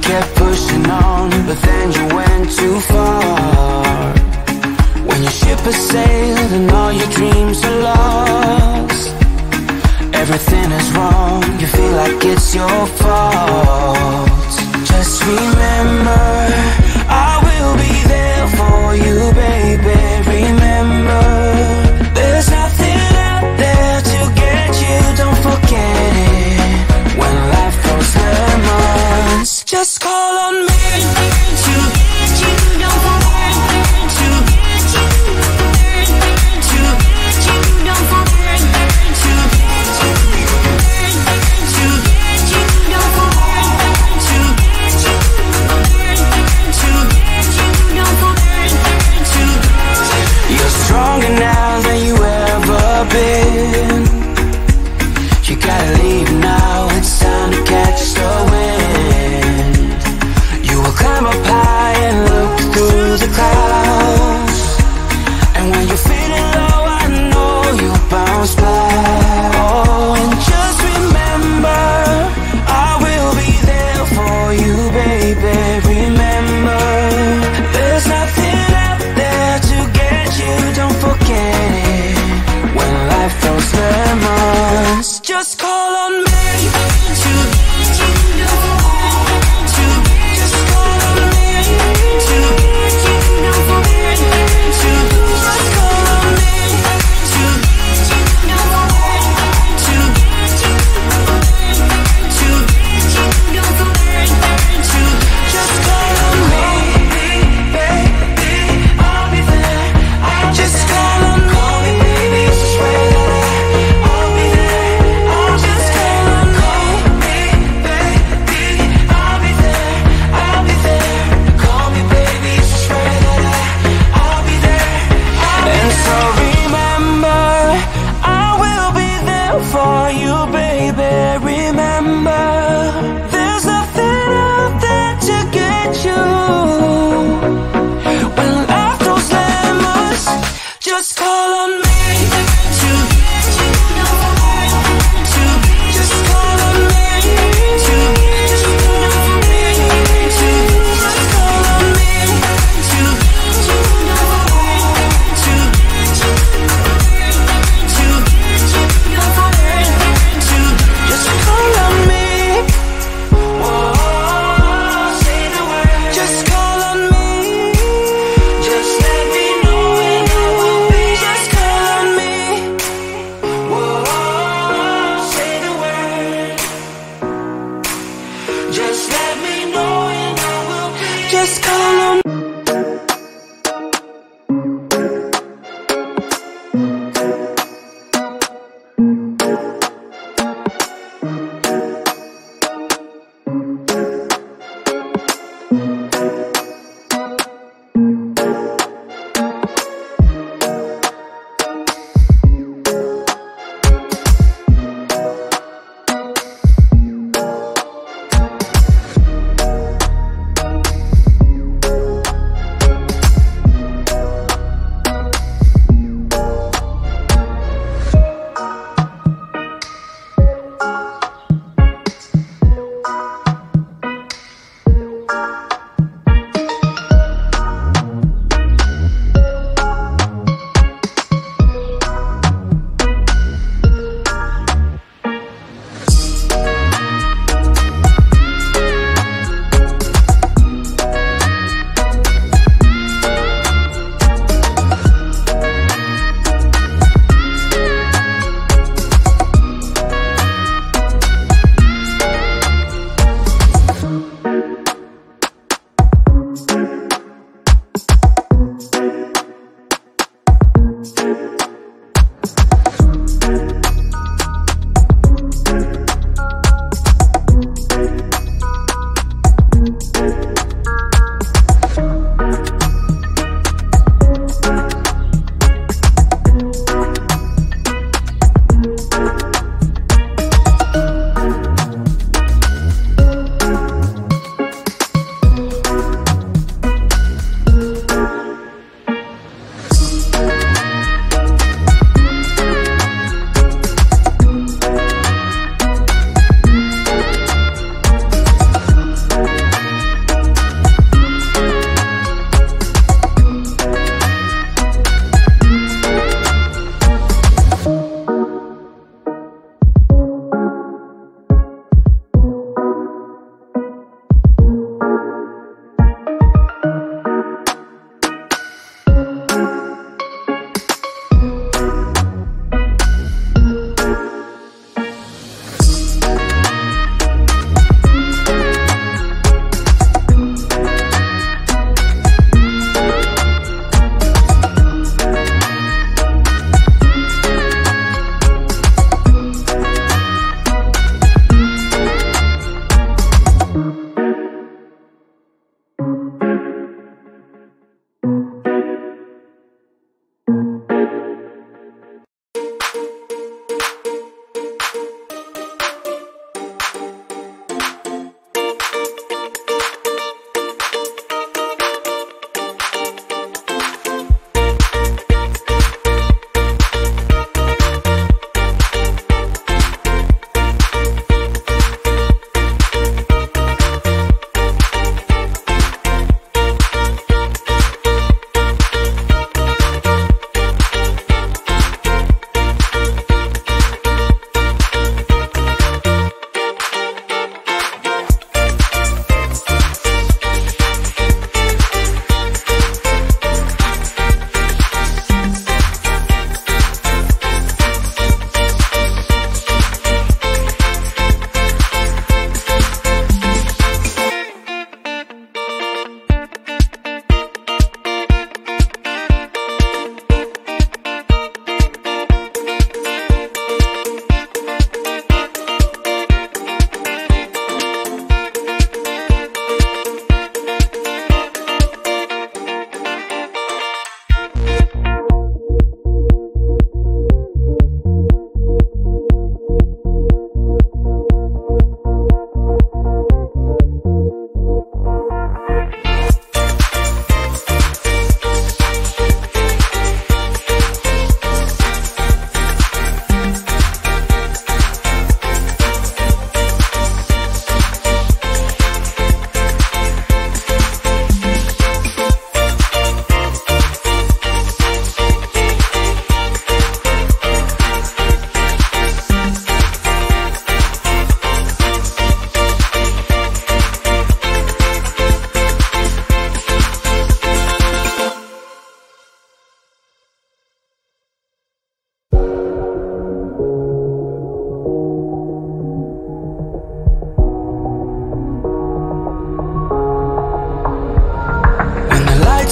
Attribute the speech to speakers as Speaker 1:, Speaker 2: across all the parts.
Speaker 1: kept pushing on, but then you went too far. When your ship has sailed and all your dreams are lost, everything is wrong, you feel like it's your fault. Just remember, I will be there for you, baby. Remember, there's nothing out there to get you, don't forget it. When life throws lemons, just call on me to get you, don't forget to get you, to get you, don't forget to get you, to get you, don't forget to get you, to get you, don't forget to get you. You're stronger now than you ever been. You gotta leave now, it's time to catch the wind. You will climb up high and look through the clouds, and when you're feeling low, I know you'll bounce back. Oh, and just remember, I will be there for you, baby. Remember, there's nothing out there to get you, don't forget it. When life throws lemons, just call on me to get you, don't forget to get just call on me to get you, don't forget to just call on me to get you, don't forget to get you, to get you, don't forget to just call on me, baby, I'll be there. Just call on me, baby, swear that I'll be there. I'll just call on me, baby, I'll be there. I'll be there. Call me, baby, swear that I'll be there. And so remember, I will be there for you, baby. Remember, there's nothing out there to get you. When life throws lemons, just call on me to get you, don't forget to just call on me to get you, don't forget to just call on me to get you, don't forget to get you, to get you, don't forget to just call on me. Whoa, say the word. Just call on me. Just let me know and I will be. Just call on me. Whoa, say the word. Just let me know and I will be. Just call on me.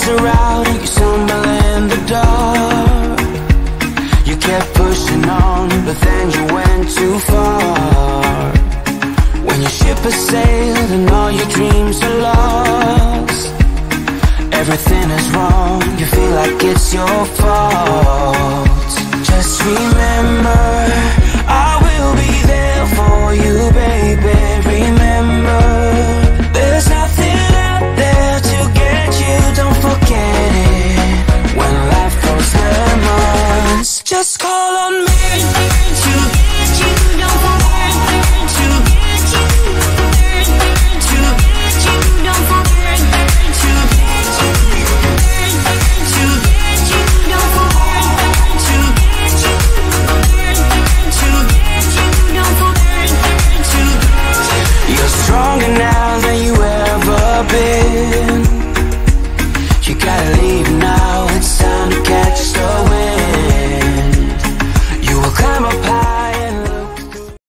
Speaker 1: are out and you stumble in the dark. You kept pushing on, but then you went too far. When your ship has sailed and all your dreams are lost, everything is wrong, you feel like it's your fault. Just remember, I will be there for you, baby.